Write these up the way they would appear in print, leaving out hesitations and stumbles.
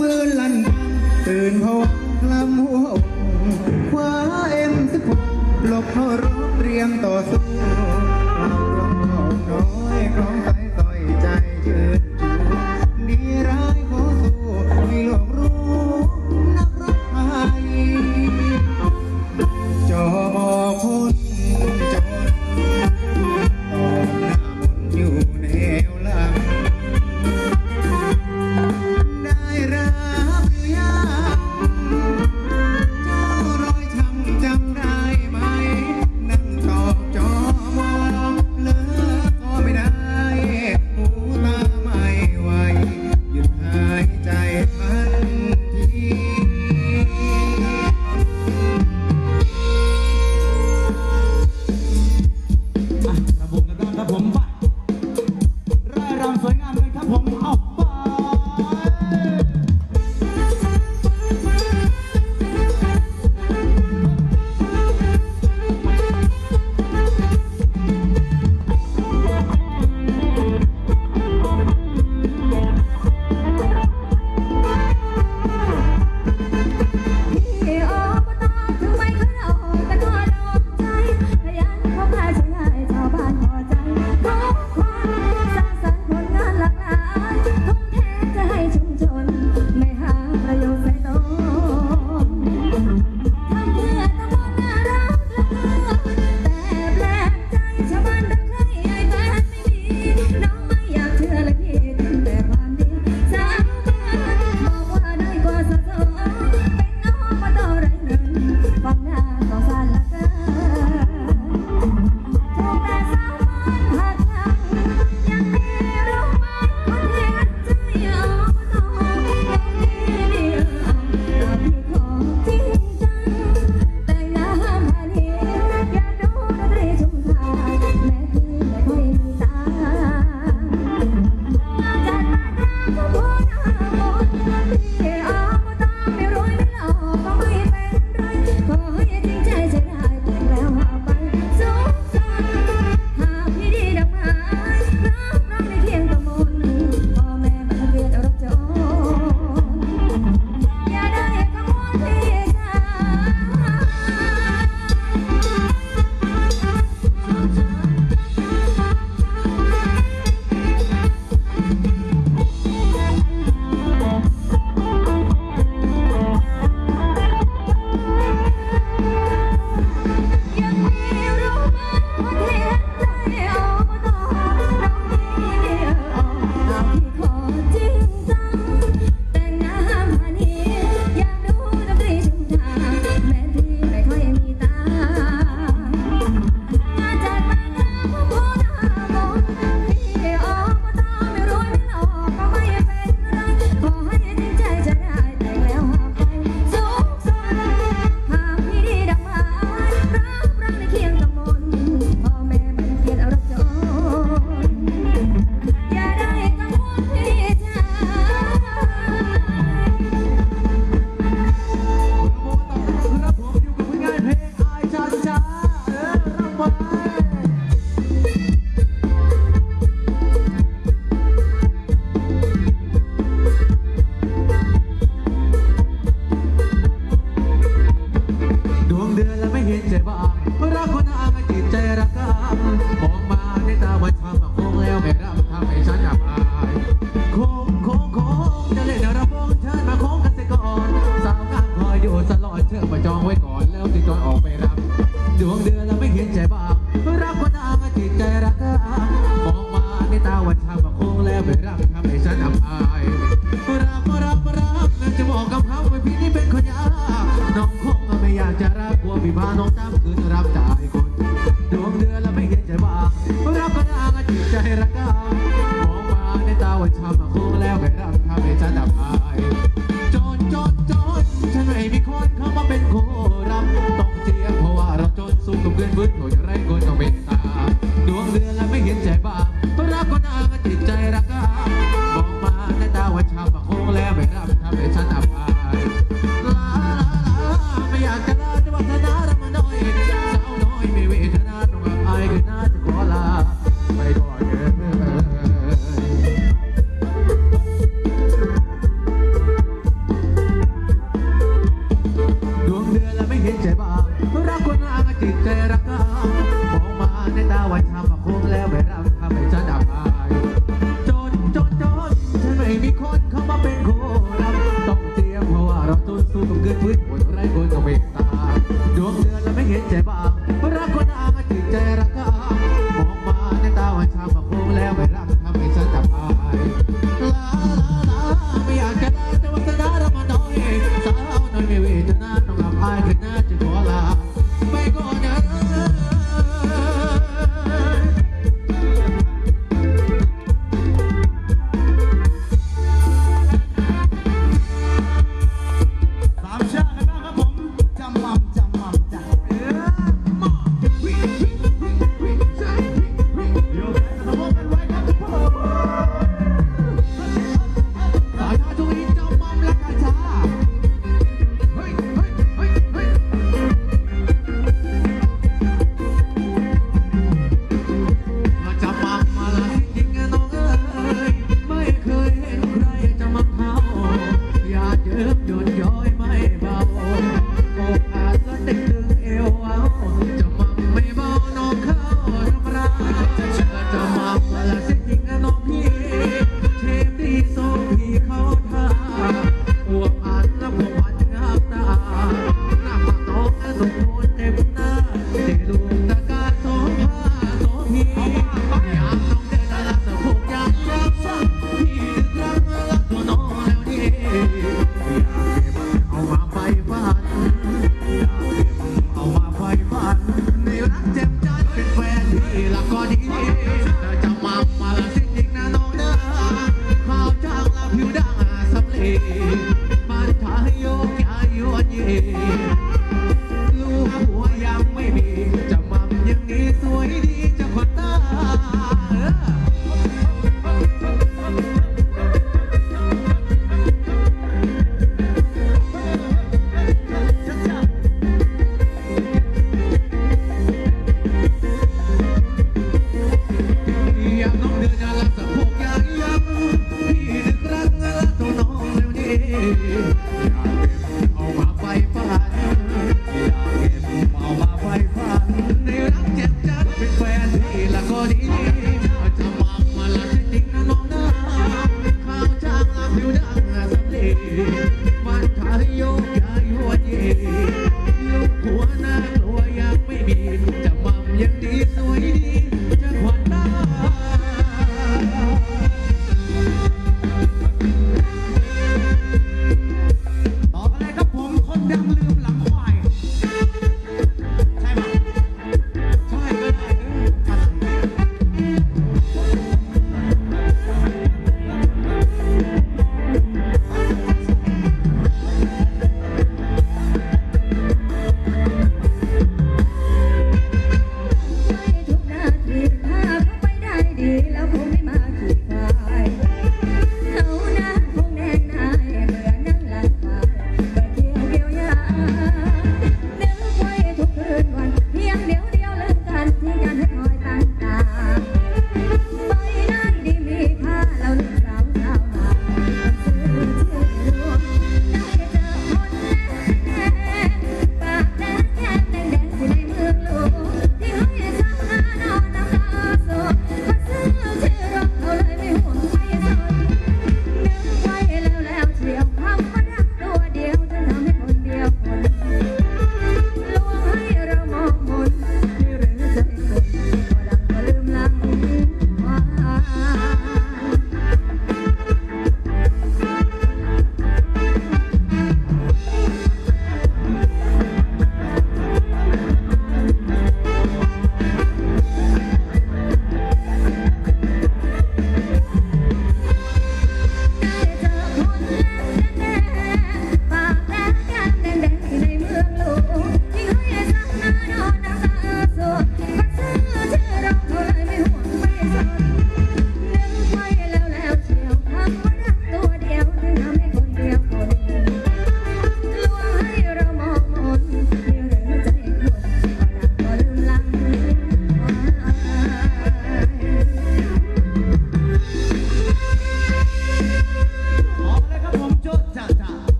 ปืนลั่นดังตื่นผวาคลำหัวอกคว้าM16หลบเข้ารบเตรียมต่อสู้ร้องน้อยร้องสายต่อยใจยืนดีร้ายขอสู้ให้โลกรู้นักรบไทยจอมอคนจนตอนหน้ามนอยู่แนวหลังได้รับหรือยังเจ้ารอยช้ำจำได้ไหมนั่งตอบจอมอเลิกก็ไม่ได้หูตาไม่ไหวหยุดหายใจทันทีระบบกันบ้างครับผมไปร่ายรำสวยงามเลยครับผมเอาไปสู้กับเกินพื้นคนไร้คนก็เมตตาดวงเดือนแล้วไม่เห็นใจบ้างรักคนอ้างจิตใจรักก็อ้างมองมาในตาวันชาบักโคงแล้วไม่รักทำให้ฉันจับอายลาลาไม่อยากจะได้แต่วาสนาเรามาน้อยสาวน้อยไม่เวทนาต้องอับอายขึ้นหน้าจึงขอลาไปก่อนนะสามชาติกันบ้างครับผมจำมั่มจ้ะมาโยกแขนสะโพกกันไว้ครับผมสายชาช่วงนี้จำมั่มและกาชาเฮ้ยเฮ้ยเฮ้ยเฮ้ยมาจำมั่มมาละจริงๆน้องเอ้ยไม่เคยเห็นใครจำมั่มเขาอย่าเดิมหย่อนย้อยไม่เบาอกอาจจะติดตึงเอวเอาจำมั่มไม่เบาน้องเขาทำร้ายจำมั่มมาละจริงๆน้องพี่เทปดีโซพี่เขาท่าอวบอันและผมวันงามตาหน้าปากน้องและหนุ่มโนเต็มหน้าเด็กลูกตะการโซผ้าโซพี่อยากน้องเดินละสะโพกอยากจับซ้ำพี่ดึกรักรักตัวน้องแล้วนี่อยากเก็บเอามาไฟฝันอยากเก็บเอามาไฟฝันในรักเจ็บใจเป็นแฟนพี่ละก็ดีจะมาละจริงๆนะน้องเด้อข้าวจ้างละผิวด่างสำเร็จมันทายโยกยายยวนเย่ลูกหัวยังไม่มีจะมั่มยังนี้สวยดีจะขวัญตาอยากน้องเดินละสะโพกอยากยับพี่นึกรักละตัวน้องแล้วนี่อยากเก็บเอามาไฟฝันอยากเก็บเอามาไฟฝันในรักเจ็บจัดเป็นแฟนพี่ละก็ดีจะมาละจริงๆนะน้องนะข้าวจ้างละผิวด่างสำเร็จมันทายโยกยายหัวเย่ลูกหัวหน้ากลัวยังไม่มีจะมั่มยังดีสวยดีจะขวัญตาต่อกันเลยครับผมคนดังลืมหลังควายใช่ปะใช่ก็ได้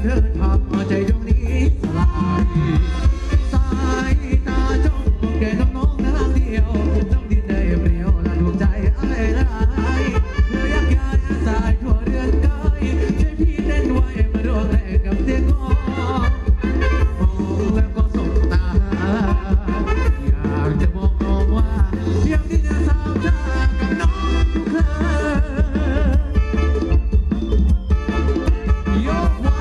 ธอทำเอาใจดวงนี้สลายสายตาจ้องมองแก่น้องๆนางเดียวน้องดินได้เปรียวและดวงใจอ้ายละอายเธออยากย้ายอาศัยทั่วเรือนกายช่วยพี่เต้นไว้มาร่วมแรงกับเสียงกลองมองแล้วก็สบตาอยากจะบอกน้องว่ายังที่จะสาวชากับน้องทุกคืนยกไว้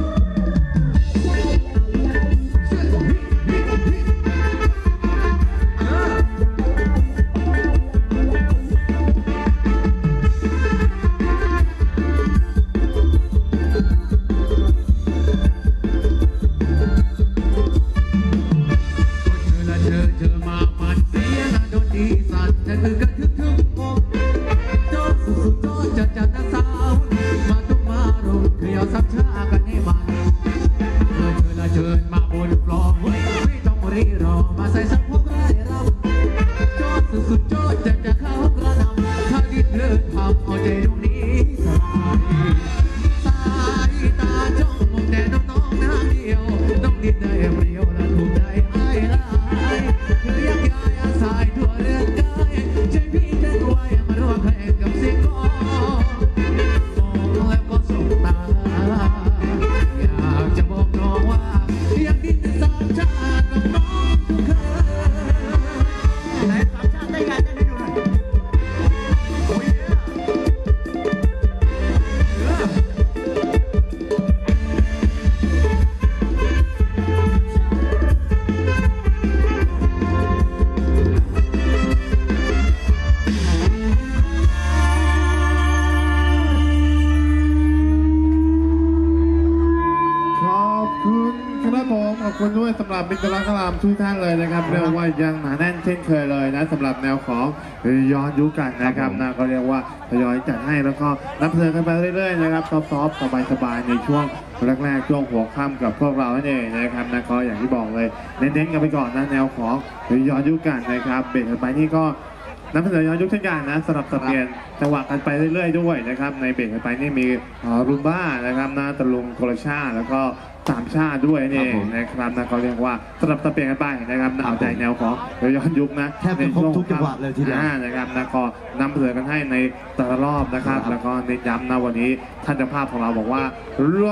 เธอมามันเสียนะโดนดีสั่นจะคือกระทึกทึกมองโจ๊กสุดๆโจ๊กจัดนักสาวมาตุ้มมารุนเขย่าซับชากันให้มันเชิญมาบนฟลอร์ไม่ต้องรีรอมาใส่สักพวกไร้รำโจ๊กสุดๆโจ๊กจะเข้ากระนำถ้าดินเลิศทำเอาใจดวงนี้สลายสายตาจ้องมองแต่น้องๆนางเดียวต้องดินได้เปรียวและถูกใจอ้ายละเธออยากย้ายอาศัยทั่วเรือนกายใจพี่เต้นไว้มาร่วมเพลงกับเสียงกลองมองแล้วก็สบตาอยากจะบอกน้องว่าอยากดินสามชาติกับน้องทุกคืนไหนสามชาติได้งานจะได้ดูหน่อยโอ้ยขอบคุณครับผมขอบคุณด้วยสำหรับมิตรรักครามทุกท่านเลยนะครับเรียกว่ายังหนาแน่นเช่นเคยเลยนะสำหรับแนวของย้อนยุคกันนะครับนะก็เรียกว่าทยอยจัดให้แล้วก็นำเสนอกันไปเรื่อยๆนะครับซอฟต์ๆสบายๆในช่วงแรกๆช่วงหัวค่ำกับพวกเรานั่นเองนะครับนะก็อย่างที่บอกเลยเน้นๆกันไปก่อนนะแนวของย้อนยุคกันนะครับเบรกกันไปนี่ก็นำเสนอย้อนยุคเช่นกันนะสลับสับเปลี่ยนจังหวะกันไปเรื่อยๆด้วยนะครับในเบรกกันไปนี่มีรุมบ้านะครับนะตะลุงโคลชาแล้วก็สามชาติด้วยนี่เองนะครับนะก็เรียกว่าสลับสับเปลี่ยนกันไปนะครับนะเอาใจแนวของย้อนยุคนะแทบจะครบทุกจังหวะเลยทีเดียวนะครับนะก็นำเสนอกันให้ในแต่ละรอบนะครับแล้วก็เน้นย้ำนะวันนี้ท่านเจ้าภาพของเราบอกว่า